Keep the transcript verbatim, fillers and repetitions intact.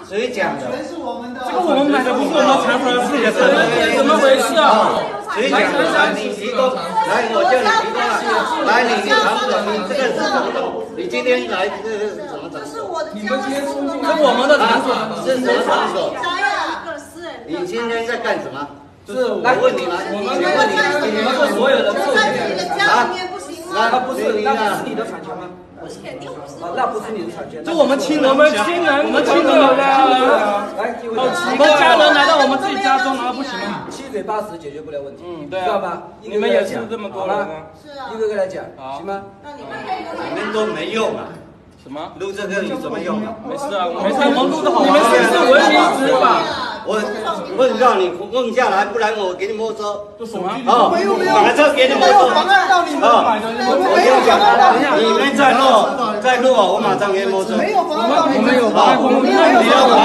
谁讲的？ 全是我们的。 这个我们买的不是我们场所的事业，怎么回事啊？ 谁讲的？来，你提供，来，我叫你提供了。来，你你场所，你这个是什么场？你今天来这是什么场所？ 你们今天出境，是我们的场所， 是什么场所？ 一个私人。 你今天在干什么？ 就是我问你们， 我们请问你， 你们是所有人授权的啊？ 那不是，那不是你的产权吗？ 肯定不是。 啊，那不是你的产权。 就我们亲人，我们亲人，我们亲人来， 来， 我们家人来到我们自己家中，啊，不行吗？ 七嘴八舌解决不了问题。嗯，对啊，知道吧？ 你们也是这么多人啊。 是啊。 一个个来讲，行吗？ 那你们可以。 你们都没用啊。 什么？ 录这个有什么用啊？ 没事啊，没事，我们录的好。你们是不是文明执法？ 我问到你问下来，不然我给你没收。 这手机哦， 没有没有， 马上给你没收。 妨碍到你们买的， 我跟你讲，你们再录再录，我马上给你没收。 没有妨碍到你们。 好，你要我